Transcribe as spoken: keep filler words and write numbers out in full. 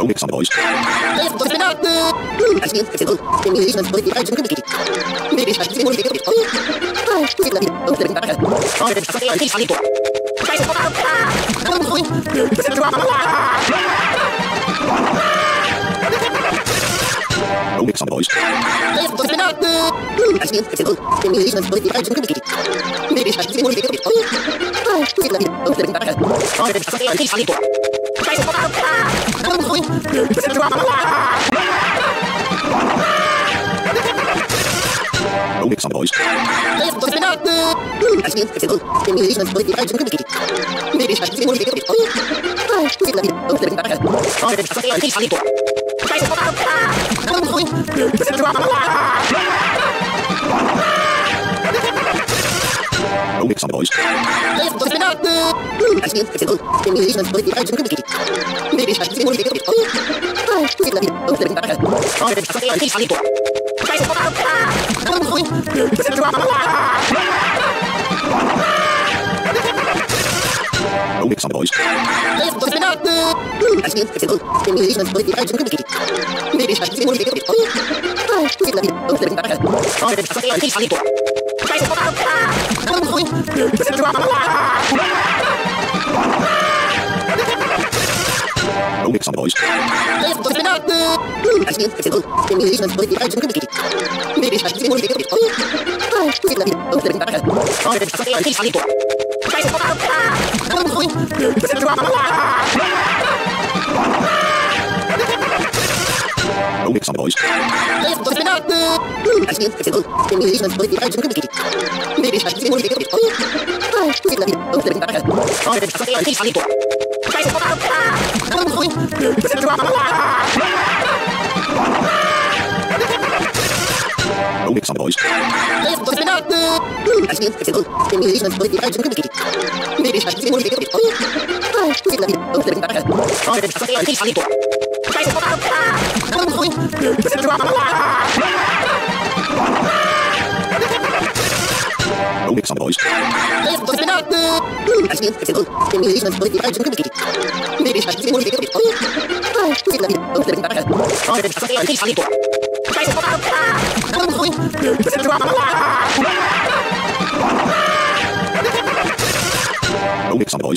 I'll make some noise. I'll make some noise. I'll make some noise. I'll make some noise. I'll make some noise. I'll make some noise. I'll make some noise. I'll make some noise. I'll make some noise. I'll make some noise.